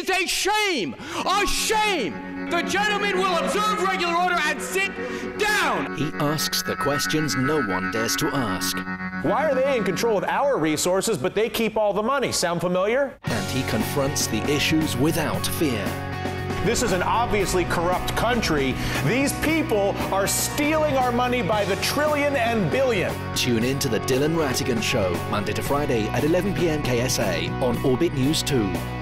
is a shame! A shame! The gentleman will observe regular order and sit down! He asks the questions no one dares to ask. Why are they in control of our resources, but they keep all the money? Sound familiar? And he confronts the issues without fear. This is an obviously corrupt country. These people are stealing our money by the trillion and billion. Tune in to The Dylan Ratigan Show, Monday to Friday at 11 p.m. KSA on Orbit News 2.